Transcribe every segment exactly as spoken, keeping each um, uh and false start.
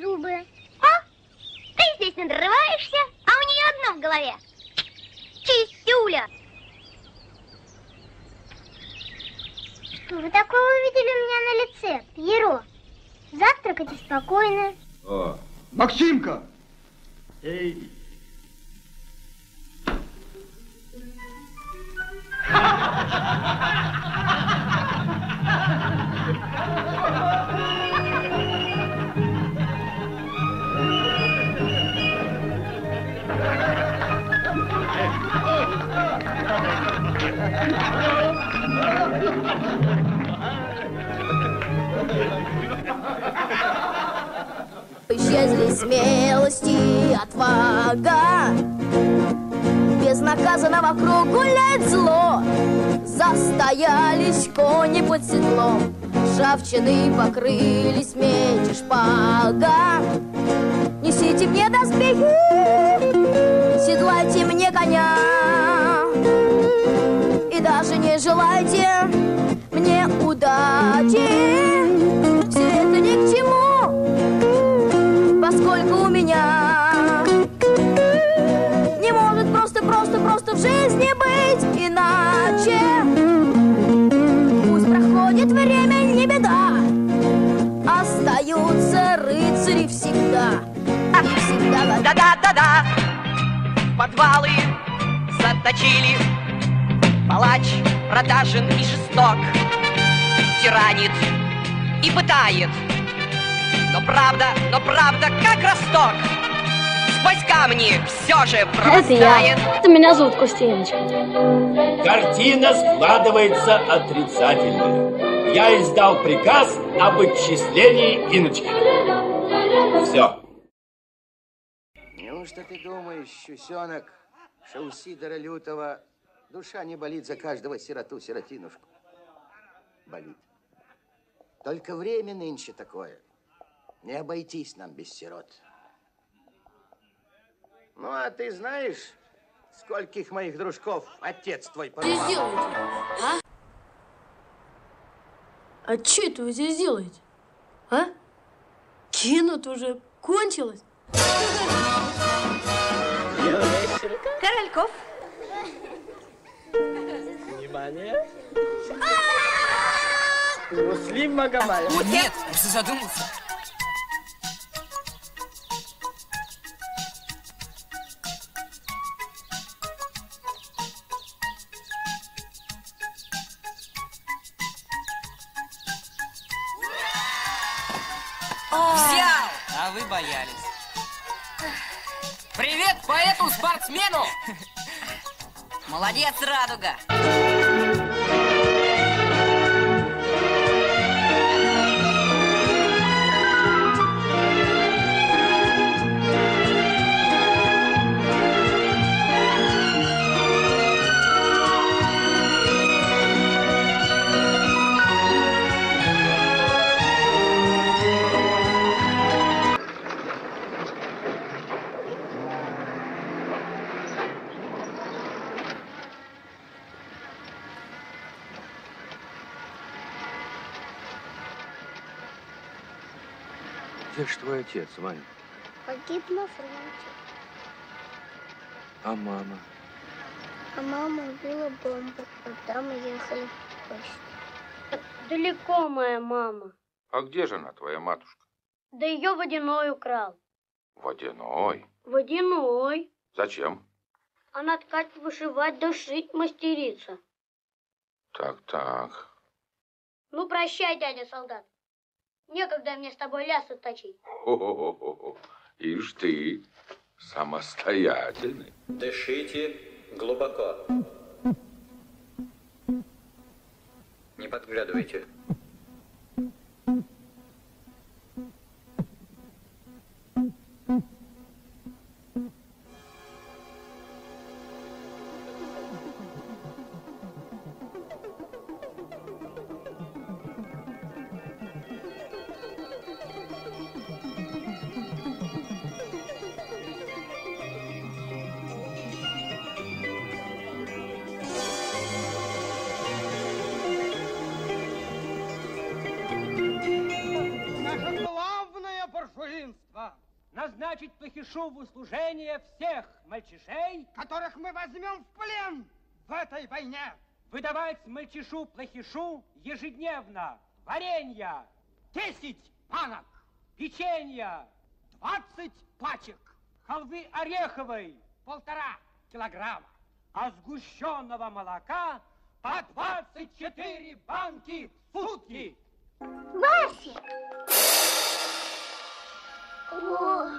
зубы. О, ты здесь надрываешься, а у нее одно в голове. Чистюля. Что вы такое увидели у меня на лице, Пьеро? Завтракайте спокойно. О, Максимка! Эй! Исчезли смелость и отвага, безнаказанно вокруг гуляет зло. Застоялись кони под седлом, ржавчиной покрылись меч и шпага. Несите мне доспехи, седлайте мне коня, и даже не желайте мне удачи. Все это ни к чему, поскольку у меня не может просто-просто-просто в жизни быть иначе. Пусть проходит время, не беда, остаются рыцари всегда. Всегда. Да-да-да-да, подвалы заточили, палач продажен и жесток, тиранит и пытает. Но правда, но правда, как росток, сквозь камни все же прорастает. Это я. Это меня зовут Костянечка. Картина складывается отрицательная. Я издал приказ об отчислении Инночки. Все. Неужто ты думаешь, Щусенок, что у Сидора Лютого душа не болит за каждого сироту-сиротинушку? Болит. Только время нынче такое. Не обойтись нам без сирот. Ну, а ты знаешь, скольких моих дружков отец твой Что здесь делаете, а? А что это вы здесь делаете, а? Кино-то уже кончилось. Корольков. Внимание. Муслим Магомаев. Вот нет, просто задумался. Взял! А вы боялись. Привет поэту-спортсмену! Молодец, Радуга! Где ж твой отец, Ваня? Погиб на фронте. А мама? А мама убила бомбу, когда мы ехали в почту. Далеко моя мама. А где же она, твоя матушка? Да ее водяной украл. Водяной? Водяной. Зачем? Она ткать, вышивать, да шить мастерица. Так-так. Ну, прощай, дядя солдат. Некогда мне с тобой лясы точить. О-о-о-о. Ишь ты, самостоятельный. Дышите глубоко. Не подглядывайте. буржуинства. Назначить плохишу в услужение всех мальчишей, которых мы возьмем в плен в этой войне. Выдавать мальчишу плохишу ежедневно варенья десять банок, печенья двадцать пачек, халвы ореховой полтора килограмма, а сгущенного молока по двадцать четыре банки в сутки. Вася! Ой.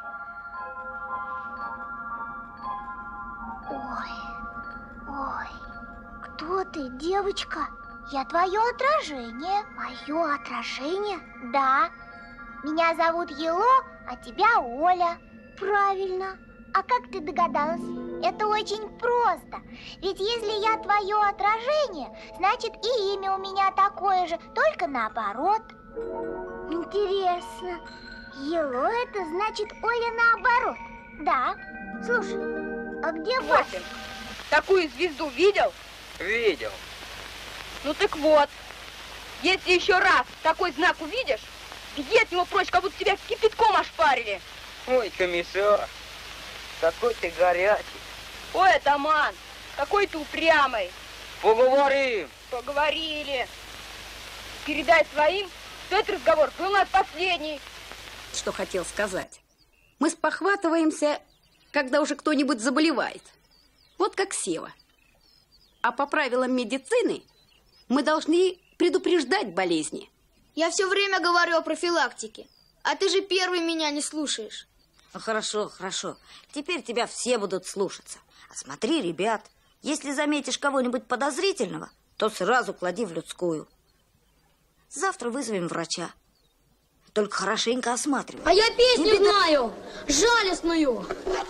Ой. Ой. Кто ты, девочка? Я твое отражение. Мое отражение? Да. Меня зовут Ело, а тебя Оля. Правильно. А как ты догадалась? Это очень просто. Ведь если я твое отражение, значит и имя у меня такое же, только наоборот. Интересно. Ело это значит Оля наоборот. Да. Слушай, а где Вася? Такую звезду видел? Видел. Ну так вот, если еще раз такой знак увидишь, беги от него прочь, как будто тебя кипятком ошпарили. Ой, комиссар, какой ты горячий. Ой, атаман, какой ты упрямый. Поговорим. Поговорили. Передай своим, что этот разговор был наш последний. Что хотел сказать. Мы спохватываемся, когда уже кто-нибудь заболевает. Вот как Сева. А по правилам медицины мы должны предупреждать болезни. Я все время говорю о профилактике, а ты же первый меня не слушаешь. Ну, хорошо, хорошо. Теперь тебя все будут слушаться. А смотри, ребят, если заметишь кого-нибудь подозрительного, то сразу клади в людскую. Завтра вызовем врача. Только хорошенько осматривай. А я песню Не знаю, жалостную.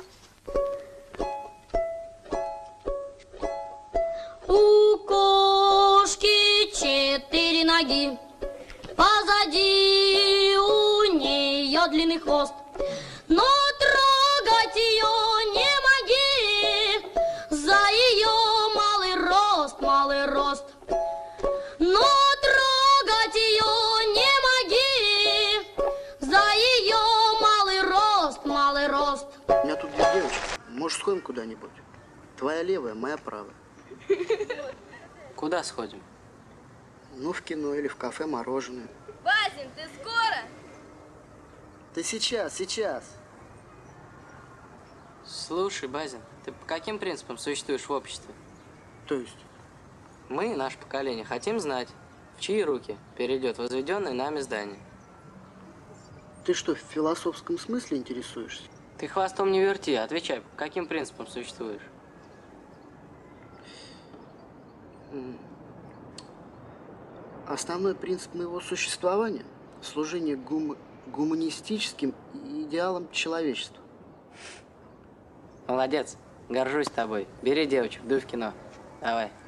У кошки четыре ноги, позади у нее длинный хвост. Но трогать ее не моги, за ее малый рост, малый рост. Но трогать ее не моги, за ее малый рост, малый рост. У меня тут две девочки. Может, сходим куда-нибудь? Твоя левая, моя правая. Куда сходим? Ну, в кино или в кафе мороженое. Базин, ты скоро? Да сейчас, сейчас. Слушай, Базин, ты по каким принципам существуешь в обществе? То есть? Мы, наше поколение, хотим знать, в чьи руки перейдет возведенное нами здание. Ты что, в философском смысле интересуешься? Ты хвостом не верти, отвечай, по каким принципам существуешь? Основной принцип моего существования – служение гум... гуманистическим идеалам человечества. Молодец, горжусь тобой. Бери девочек, дуй в кино. Давай.